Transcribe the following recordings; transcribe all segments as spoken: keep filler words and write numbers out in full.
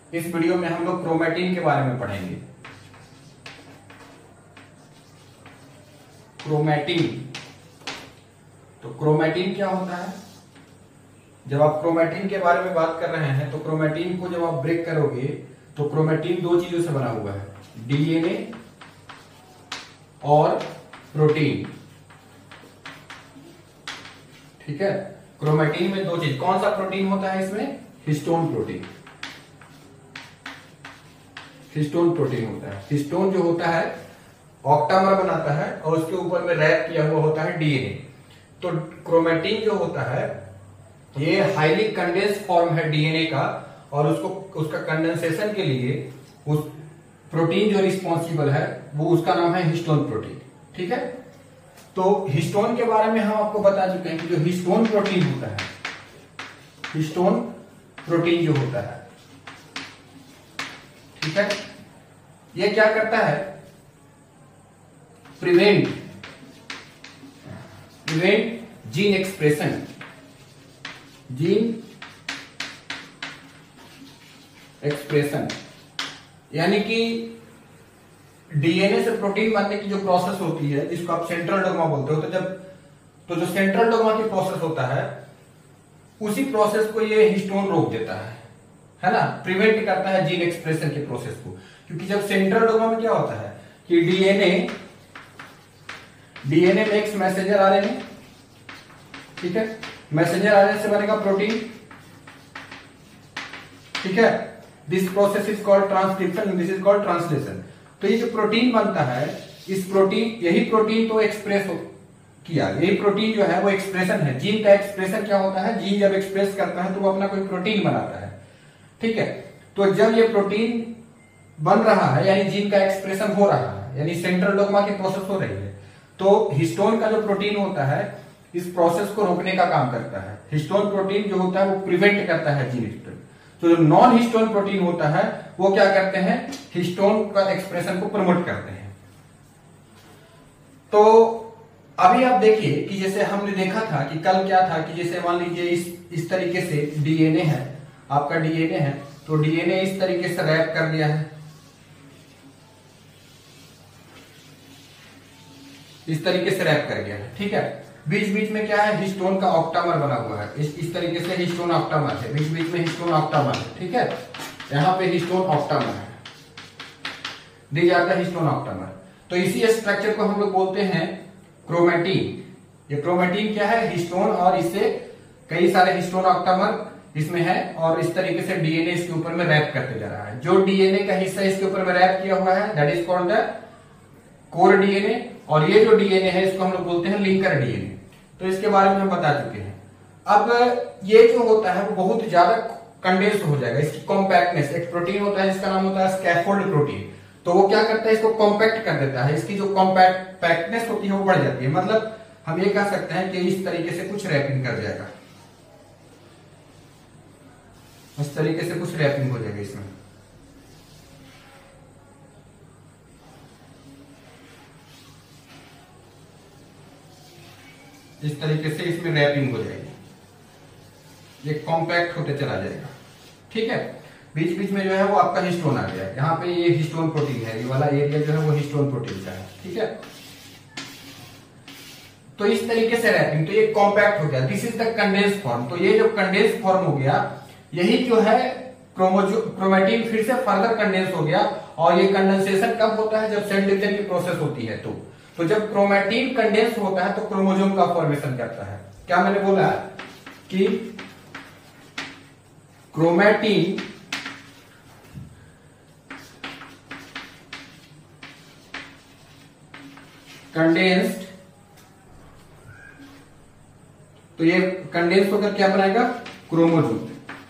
इस वीडियो में हम लोग क्रोमेटिन के बारे में पढ़ेंगे। क्रोमेटिन, तो क्रोमेटिन क्या होता है? जब आप क्रोमेटिन के बारे में बात कर रहे हैं तो क्रोमेटिन को जब आप ब्रेक करोगे तो क्रोमेटिन दो चीजों से बना हुआ है, डीएनए और प्रोटीन। ठीक है, क्रोमेटिन में दो चीज, कौन सा प्रोटीन होता है इसमें? Histone protein. हिस्टोन प्रोटीन होता है। हिस्टोन जो होता है ऑक्टामर बनाता है और उसके ऊपर में रैप किया हुआ होता है डीएनए। तो क्रोमेटिन जो होता है ये हाईली कंडेंस फॉर्म है डीएनए का, और उसको उसका कंडेंसेशन के लिए उस प्रोटीन जो रिस्पॉन्सिबल है वो उसका नाम है हिस्टोन प्रोटीन। ठीक है, तो हिस्टोन के बारे में हम आपको बता चुके हैं कि जो हिस्टोन प्रोटीन होता है, हिस्टोन प्रोटीन जो होता है, ठीक है, ये क्या करता है? Prevent prevent gene expression, gene expression, यानी कि डीएनए से प्रोटीन बनने की जो प्रोसेस होती है जिसको आप सेंट्रल डोग्मा बोलते हो, तो जब तो जो सेंट्रल डोग्मा की प्रोसेस होता है उसी प्रोसेस को ये हिस्टोन रोक देता है, है ना, प्रिवेंट करता है जीन एक्सप्रेशन के प्रोसेस को। क्योंकि जब सेंट्रल डोग्मा में क्या होता है कि DNA DNA makes messenger RNA, ठीक है, मैसेंजर आरएनए से बनेगा प्रोटीन। ठीक है, this process is called transcription, this is called translation. तो ये जो प्रोटीन बनता है, इस प्रोटीन यही प्रोटीन तो एक्सप्रेस हो किया, यही प्रोटीन जो है वो एक्सप्रेशन है। जीन का एक्सप्रेशन क्या होता है? जीन जब एक्सप्रेस करता है तो वो अपना कोई प्रोटीन बनाता है। ठीक है, तो जब ये प्रोटीन बन रहा है यानी जीन का एक्सप्रेशन हो रहा है, यानी सेंट्रल डोग्मा की प्रोसेस हो रही है, तो हिस्टोन का जो प्रोटीन होता है इस प्रोसेस को रोकने का काम करता है। हिस्टोन प्रोटीन जो होता है वो प्रिवेंट करता है जीन एक्सप्रेशन। तो जो नॉन हिस्टोन प्रोटीन होता है वो क्या करते हैं? हिस्टोन का एक्सप्रेशन को प्रमोट करते हैं। तो अभी आप देखिए कि जैसे हमने देखा था कि कल क्या था कि जैसे मान लीजिए इस इस तरीके से डीएनए है, आपका डीएनए है, तो डीएनए इस तरीके से रैप कर दिया है, इस तरीके से रैप कर गया है। ठीक है, बीच बीच में क्या है? हिस्टोन का ऑक्टामर बना हुआ है, इस इस तरीके से हिस्टोन ऑक्टामर है, बीच बीच में हिस्टोन ऑक्टामर है। ठीक है, यहां पे हिस्टोन ऑक्टामर है, दी जाता है हिस्टोन ऑक्टामर। तो इसी स्ट्रक्चर को हम लोग बोलते हैं क्रोमेटिन। ये क्रोमेटिन क्या है? हिस्टोन, और इससे कई सारे हिस्टोन ऑक्टामर इसमें है, और इस तरीके से डीएनए इसके ऊपर में रैप करते जा रहा है। जो डीएनए का हिस्सा इसके ऊपर में रैप किया हुआ है that is called the core DNA, और ये जो डीएनए है इसको हम लोग बोलते हैं लिंकर डीएनए। तो इसके बारे में हम बता चुके हैं। अब ये जो होता है वो बहुत ज्यादा कंडेंस हो जाएगा, इसकी कॉम्पैक्टनेस, एक प्रोटीन होता है जिसका नाम होता है स्कैफोल्ड प्रोटीन, तो वो क्या करता है? इसको कॉम्पैक्ट कर देता है, इसकी जो कॉम्पैक्टनेस होती है वो बढ़ जाती है। मतलब हम ये कह सकते हैं कि इस तरीके से कुछ रैपिंग कर जाएगा, इस तरीके से कुछ रैपिंग हो जाएगा इसमें। इस तरीके से इसमें रैपिंग हो जाएगी, ये कॉम्पैक्ट होते चला जाएगा। ठीक है, बीच बीच में जो है वो आपका हिस्टोन आ गया, यहाँ पे ये हिस्टोन प्रोटीन है, ये वाला एरिया जो है वो हिस्टोन प्रोटीन का है। ठीक है, तो इस तरीके से रैपिंग, तो ये कॉम्पैक्ट हो गया, this is the condense form. तो ये जो कंडेंस फॉर्म हो गया, यही जो है क्रोमोजो क्रोमेटिन फिर से फर्दर कंडेंस हो गया। और ये कंडेंसेशन कब होता है? जब सेल डिवीजन की प्रोसेस होती है। तो तो जब क्रोमेटिन कंडेंस होता है तो क्रोमोसोम का फॉर्मेशन करता है। क्या मैंने बोला कि क्रोमेटिन कंडेंस्ड, तो ये कंडेंस होकर क्या बनाएगा? क्रोमोसोम।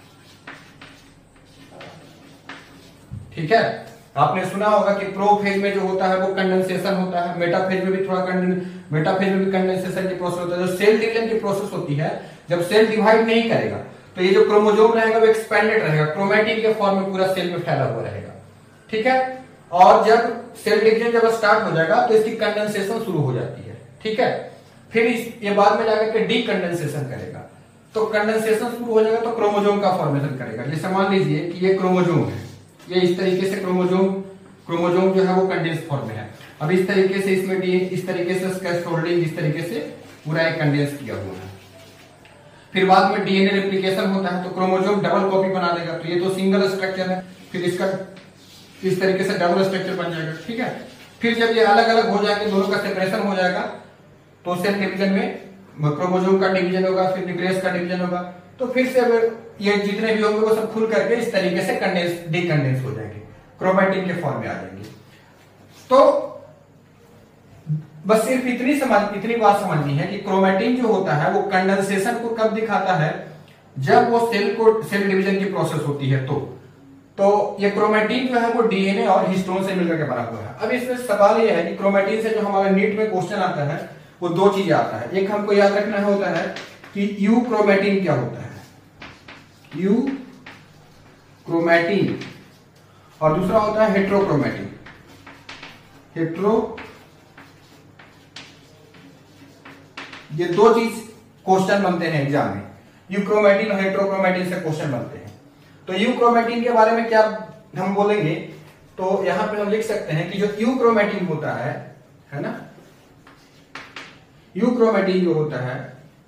ठीक है, आपने सुना होगा कि प्रोफेज में जो होता है वो कंडेंसेशन होता है, मेटाफेज में भी थोड़ा मेटाफेज में भी कंडेंसेशन की प्रोसेस होता है। जो सेल डिवीजन की प्रोसेस होती है, जब सेल डिवाइड नहीं करेगा तो ये जो क्रोमोसोम रहेगा वो एक्सपेंडेड रहेगा, क्रोमेटिन के फॉर्म में पूरा सेल में फैला हुआ रहेगा। ठीक है, और जब सेल डिवीजन जब स्टार्ट हो जाएगा तो इसकी कंडेंसेशन शुरू हो जाती है। ठीक है, फिर इस, ये बाद में जाकर के डीकंडेंसेशन करेगा, तो कंडेंसेशन शुरू हो जाएगा तो क्रोमोसोम का फॉर्मेशन करेगा। जैसे मान लीजिए कि ये क्रोमोसोम है, ये इस तरीके से क्रोमोजोम क्रोमोजोम जो है वो कंडेंस फॉर्म में है। अब इस तरीके से इसमें डी इस तरीके से स्कैफोल्डिंग इस तरीके से पूरा एक कंडेंस किया हुआ है। फिर बाद में डीएनए रेप्लिकेशन होता है तो क्रोमोजोम डबल कॉपी बना देगा। तो ये तो सिंगल स्ट्रक्चर है, फिर इसका इस तरीके से डबल स्ट्रक्चर बन जाएगा। ठीक है, फिर जब ये अलग अलग हो जाएंगे, दोनों का सेपरेशन हो जाएगा, तो सेल डिवीजन में क्रोमोजोम का डिवीजन होगा, फिर न्यूक्लियस का डिवीजन होगा। तो फिर से ये जितने भी होंगे वो सब खुल करके इस तरीके से कंडेंस डीकंडेंस हो जाएंगे, क्रोमैटिन के फॉर्म में आ जाएंगे। तो बस सिर्फ इतनी समझ इतनी बात समझनी है कि क्रोमैटिन जो होता है वो कंडेंसेशन को कब दिखाता है, जब वो सेल को सेल डिवीजन की प्रोसेस होती है। तो तो ये क्रोमैटिन जो है वो डीएनए और हिस्टोन से मिलकर के बना हुआ है। अब इसमें सवाल ये है कि क्रोमैटिन से जो हमारे नीट में क्वेश्चन आता है वो दो चीजें आता है। एक हमको याद रखना होता है कि यू क्रोमैटिन क्या होता है, यू क्रोमैटिन, और दूसरा होता है हेट्रोक्रोमैटिन। हेट्रो ये दो चीज क्वेश्चन बनते हैं एग्जाम में, यूक्रोमैटिन और हेट्रोक्रोमैटिन से क्वेश्चन बनते हैं। तो यूक्रोमैटिन के बारे में क्या हम बोलेंगे, तो यहां पे हम लिख सकते हैं कि जो यूक्रोमैटिन होता है है ना, यूक्रोमैटिन जो होता है,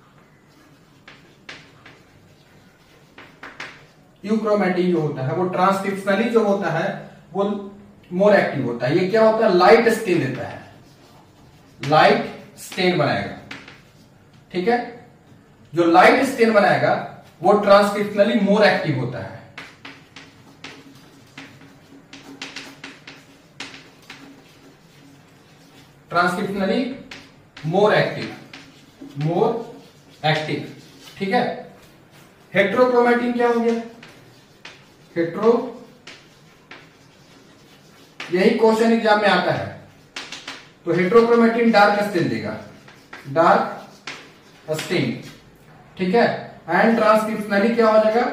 यूक्रोमैटिन जो होता है वो ट्रांसक्रिप्शनली जो होता है वो मोर एक्टिव होता है। ये क्या होता है, लाइट स्टेन देता है, लाइट स्टेन बनाएगा। ठीक है, जो लाइट स्टेन बनाएगा वो ट्रांसक्रिप्शनली मोर एक्टिव होता है। Transcriptionally more active, more active. ठीक है, हेट्रोक्रोमैटिन क्या हो गया, हेट्रो, यही क्वेश्चन एग्जाम में आता है। तो हेट्रोक्रोमैटिन डार्क स्टेन देगा, डार्क स्टेन। ठीक है, एंड ट्रांसक्रिप्शनली क्या हो जाएगा,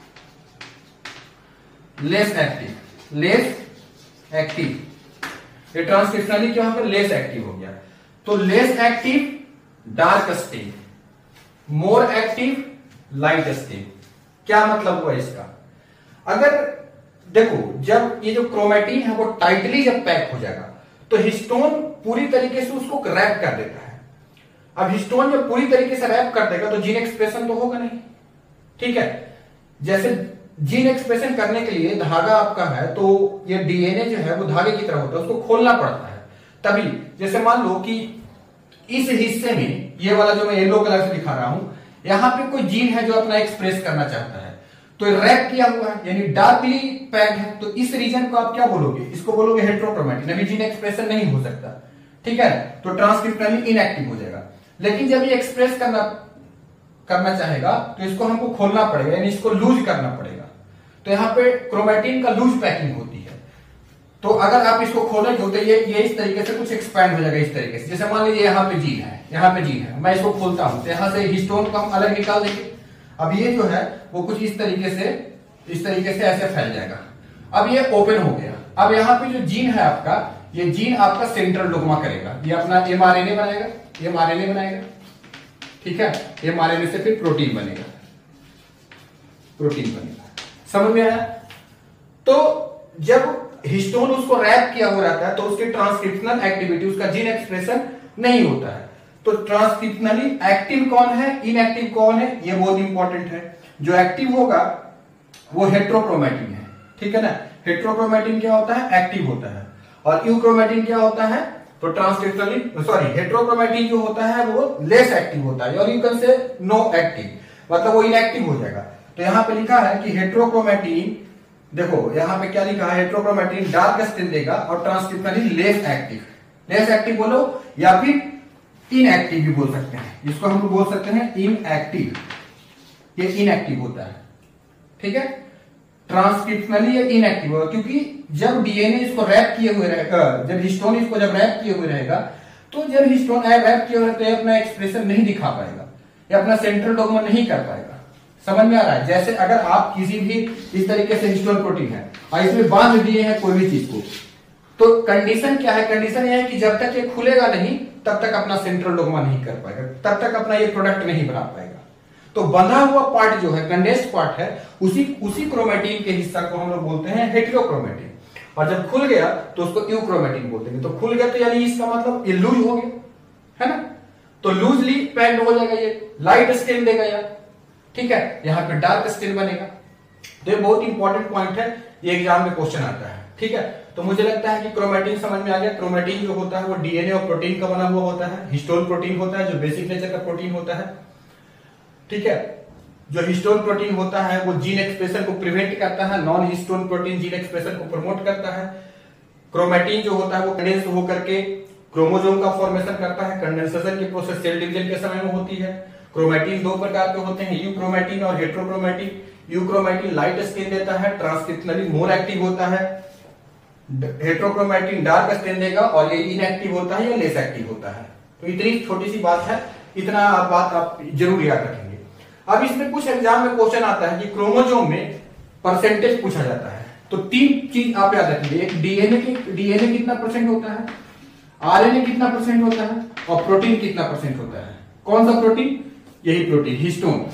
लेस एक्टिव, लेस एक्टिव। ये ट्रांसक्रिप्शनली क्या होगा, लेस एक्टिव हो गया। तो less active dark stain, more active light stain. क्या मतलब हुआ इसका, अगर देखो जब ये जो क्रोमैटिन है वो टाइटली जब पैक हो जाएगा तो हिस्टोन पूरी तरीके से उसको रैप कर देता है। अब हिस्टोन जब पूरी तरीके से रैप कर देगा तो जीन एक्सप्रेशन तो होगा नहीं। ठीक है, जैसे जीन एक्सप्रेशन करने के लिए धागा आपका है तो ये डीएनए जो है वो धागे की तरह होता है, उसको खोलना पड़ता है तभी। जैसे मान लो कि इस हिस्से में, ये वाला जो मैं येलो कलर से दिखा रहा हूं, यहां पे कोई जीन है जो अपना एक्सप्रेस करना चाहता है, तो रैप किया हुआ है यानी डार्कली पैक्ड है, तो इस रीजन को आप क्या बोलोगे, इसको बोलोगे हेट्रोक्रोमैटिन। अभी जीन एक्सप्रेशन नहीं हो सकता। ठीक है, तो ट्रांसक्रिप्शनली इनएक्टिव हो जाएगा। लेकिन जब ये एक्सप्रेस करना करना चाहेगा तो इसको हमको खोलना पड़ेगा, यानी इसको लूज करना पड़ेगा। तो यहाँ पे क्रोमैटिन का लूज पैकिंग होती है। तो अगर आप इसको खोलेंगे तो ये ये इस तरीके से कुछ एक्सपैंड हो जाएगा, इस तरीके से। जैसे मान लीजिए यहाँ पे जीन है, यहाँ पे जीन है, मैं इसको खोलता हूं तो यहाँ से हिस्टोन को हम अलग निकाल देंगे। अब ये जो है वो कुछ इस तरीके से इस तरीके से ऐसे फैल जाएगा। अब ये ओपन हो गया। अब यहाँ पे जो जीन है आपका, ये जीन आपका सेंट्रल डोग्मा करेगा, ये अपना एमआरएनए बनाएगा, एमआरएनए बनाएगा। ठीक है, एमआरएनए से फिर प्रोटीन बनेगा, प्रोटीन बनेगा। समझ में आया। तो जब हिस्टोन उसको रैप किया हुआ रहता है तो उसकी ट्रांसक्रिप्शनल एक्टिविटी, उसका जीन एक्सप्रेशन नहीं होता है। तो ट्रांसक्रिप्शनली एक्टिव कौन है, इनएक्टिव कौन है, ये बहुत इंपॉर्टेंट है। जो एक्टिव होगा वो हेट्रोक्रोमैटिन है। ठीक है ना, हेट्रोक्रोमैटिन क्या होता है, एक्टिव होता है। और यूक्रोमैटिन क्या होता है, तो ट्रांसक्रिप्शनली सॉरी हेट्रोक्रोमैटिन जो होता है वो लेस एक्टिव होता है, और you can say no active, मतलब वो इनएक्टिव हो जाएगा। तो यहां पे लिखा है कि हेट्रोक्रोमैटिन, देखो यहां पे क्या लिखा है, हेट्रोक्रोमैटिन डार्क स्टेन देगा और transcriptionally less active. Less active बोलो या फिर इनएक्टिव भी बोल सकते हैं, इसको हम बोल सकते हैं इनएक्टिव, ये इनएक्टिव होता है। ठीक है, ट्रांसक्रिप्शनली ये इनएक्टिव होगा क्योंकि जब डीएनए इसको रैप किए हुए रहेगा, जब हिस्टोन इसको जब रैप किए हुए रहेगा, तो जब हिस्टोन रैप किए हुए रहते हैं अपना एक्सप्रेशन नहीं दिखा पाएगा या अपना सेंट्रल डोग्मा नहीं कर पाएगा। समझ में आ रहा है। जैसे अगर आप किसी भी इस तरीके से हिस्टोन प्रोटीन है और इसमें बांध दिए हैं कोई भी चीज को, तो कंडीशन क्या है, कंडीशन यह है कि जब तक ये खुलेगा नहीं तब तक अपना सेंट्रल डोग्मा नहीं कर पाएगा, तब तक अपना ये प्रोडक्ट नहीं बना पाएगा। तो बंधा हुआ पार्ट जो है, कंडेंस्ड पार्ट है, उसी उसी क्रोमेटिन के हिस्सा को हम लोग बोलते हैं हेटेरोक्रोमेटिन। और जब खुल गया तो उसको यूक्रोमेटिन बोलते हैं। तो खुल गया तो यानी इसका मतलब ये लूज हो गया, है ना, तो लूजली पैक्ड हो जाएगा, ये लाइट स्टेन देगा यार, ठीक है, यहाँ पे डार्क स्टेन बनेगा। तो ये बहुत इंपॉर्टेंट पॉइंट है, ये एग्जाम में क्वेश्चन आता है, ठीक है। तो मुझे लगता है कि क्रोमेटिन समझ में आ गया। क्रोमेटिन जो होता है वो डीएनए और प्रोटीन का बना हुआ होता है। हिस्टोन प्रोटीन होता है जो बेसिक नेचर का प्रोटीन होता है, ठीक है। जो हिस्टोन प्रोटीन होता है वो जीन एक्सप्रेशन को प्रिवेंट करता है, non histone protein gene expression को प्रमोट करता है। क्रोमेटिन जो होता है वो कंडेंस होकर के क्रोमोसोम का फॉर्मेशन करता है। कंडेंसेशन की प्रोसेस सेल डिवीजन के समय में होती है। क्रोमेटिन दो प्रकार के होते हैं, यूक्रोमेटिन और हेटेरोक्रोमेटिन। यूक्रोमेटिन लाइट स्टेन देता है, ट्रांसक्रिप्शनली मोर एक्टिव होता है। हेटेरोक्रोमेटिन डार्क स्टेन देगा और ये इनएक्टिव होता है या लेस एक्टिव होता है। तो इतनी छोटी सी बात है, इतना बात आप जरूर याद रखेंगे। अब इसमें कुछ एग्जाम में क्वेश्चन आता है कि क्रोमोसोम में परसेंटेज पूछा जाता है। तो तीन चीज आप याद रखेंगे, एक डीएनए की डीएनए कितना परसेंट होता है, आरएनए कितना परसेंट होता है और प्रोटीन कितना परसेंट होता है। कौन सा प्रोटीन? यही प्रोटीन, हिस्टोन,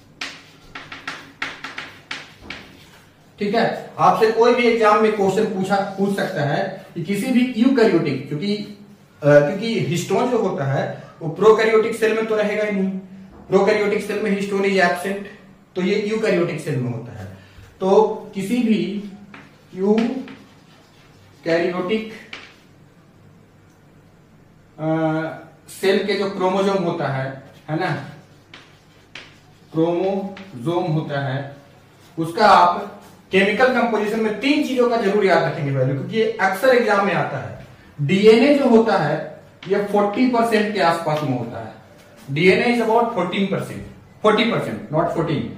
ठीक है। आपसे कोई भी एग्जाम में क्वेश्चन पूछा पूछ सकता है कि किसी भी यूकैरियोटिक, क्योंकि क्योंकि हिस्टोन जो होता है वो प्रोकैरियोटिक सेल में तो रहेगा ही नहीं। प्रोकैरियोटिक सेल में हिस्टोन इज एब्सेंट, तो ये यूकैरियोटिक सेल में होता है। तो किसी भी यूकैरियोटिक सेल के जो क्रोमोसोम होता है है ना, क्रोमोसोम होता है, उसका आप केमिकल कंपोजिशन में तीन चीजों का जरूर याद रखेंगे वैल्यू, क्योंकि ये अक्सर एग्जाम में आता है। डीएनए जो होता है ये चालीस परसेंट के आसपास में होता है। DNA is about fourteen percent, forty percent not fourteen.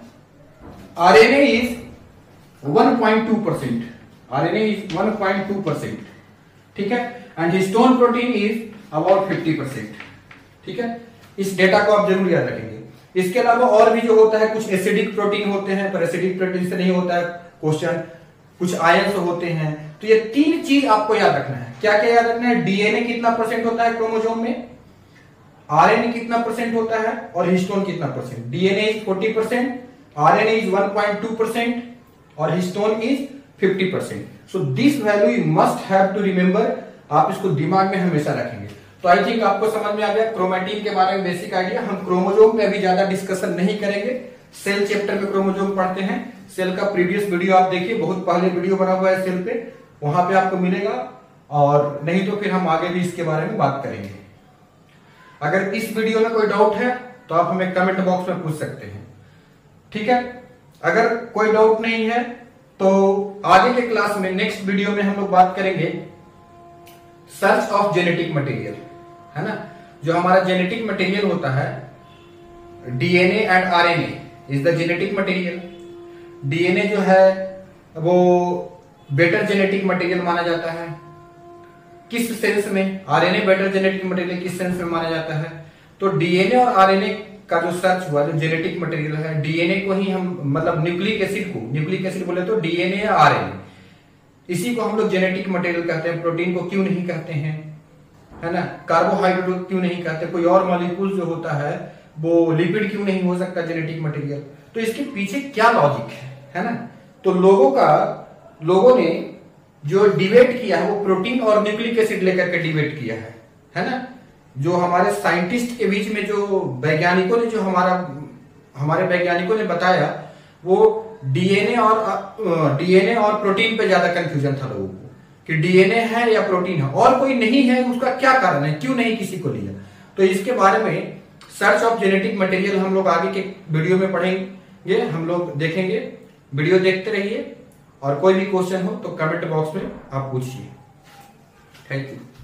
RNA is one point two percent, RNA is one point two percent, ठीक है। And histone protein is about fifty percent, ठीक है। इस डेटा को आप जरूर याद रखेंगे। इसके अलावा और भी जो होता है, कुछ एसिडिक प्रोटीन होते हैं, पर एसिडिक प्रोटीन से नहीं होता है क्वेश्चन, कुछ आयंस होते हैं। तो ये तीन चीज आपको याद रखना है। क्या क्या याद रखना है? डीएनए कितना परसेंट होता है क्रोमोसोम में, आरएनए कितना परसेंट होता है और हिस्टोन कितना percent. DNA is forty percent, RNA is one point two percent और histone is fifty percent. So this value you must have to remember, आप इसको दिमाग में हमेशा रखेंगे। तो आई थिंक आपको समझ में आ गया क्रोमेटिन के बारे में बेसिक आइडिया। हम क्रोमोसोम पे अभी ज्यादा डिस्कशन नहीं करेंगे, सेल चैप्टर में क्रोमोसोम पढ़ते हैं। सेल का प्रीवियस वीडियो आप देखिए, बहुत पहले वीडियो बना हुआ है सेल पे, वहां पे आपको मिलेगा। और नहीं तो फिर हम आगे भी इसके बारे में बात करेंगे। अगर इस वीडियो में कोई डाउट है तो आप हमें कमेंट बॉक्स में पूछ सकते हैं, ठीक है। अगर कोई डाउट नहीं है तो आगे के क्लास में, नेक्स्ट वीडियो में हम लोग बात करेंगे सर्च ऑफ जेनेटिक मटेरियल, है ना। जो हमारा जेनेटिक मटेरियल होता है, DNA and RNA is the genetic material. DNA जो है वो बेटर जेनेटिक मटेरियल माना जाता है। किस सेंस में? आरएनए बेटर जेनेटिक मटेरियल किस सेंस में माना जाता है? तो डीएनए और आरएनए का जो सर्च हुआ, जो जेनेटिक मटेरियल है, डीएनए को ही हम मतलब न्यूक्लिक एसिड को, न्यूक्लिक एसिड बोले तो डीएनए या आरएनए, इसी को हम लोग जेनेटिक मटेरियल कहते हैं। प्रोटीन को क्यों नहीं कहते हैं, है ना। कार्बोहाइड्रेट क्यों नहीं कहते, कोई और मॉलिक्यूल जो होता है वो लिपिड क्यों नहीं हो सकता जेनेटिक मटेरियल। तो इसके पीछे क्या लॉजिक है, है ना। तो लोगों का लोगों ने जो डिबेट किया है वो प्रोटीन और न्यूक्लिक एसिड लेकर के डिबेट किया है, है ना। जो हमारे साइंटिस्ट के बीच में, जो वैज्ञानिकों ने, जो हमारा हमारे वैज्ञानिकों ने बताया, वो डीएनए और डीएनए और प्रोटीन पे ज्यादा कंफ्यूजन था लोगों को कि डीएनए है या प्रोटीन है, और कोई नहीं है, उसका क्या कारण है, क्यों नहीं किसी को लिया। तो इसके बारे में सर्च ऑफ जेनेटिक मटेरियल हम लोग आगे के वीडियो में पढ़ेंगे, हम लोग देखेंगे। वीडियो देखते रहिए और कोई भी क्वेश्चन हो तो कमेंट बॉक्स में आप पूछिए। Thank you.